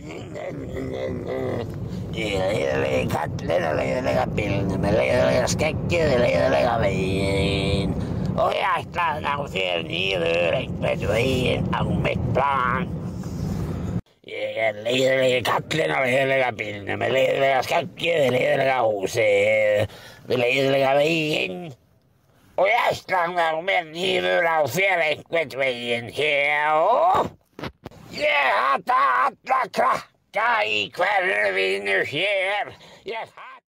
Lederlega pillene med lederlega skekker, lederlega veien. Og jeg klarer å se nye veien av mitt plan. Jeg lederlega kattene og lederlega pillene med lederlega skekker, lederlega huset, lederlega veien. Og jeg klarer å se nye veien her. Jeg har tatt alla krakka I kveld vi nu ser.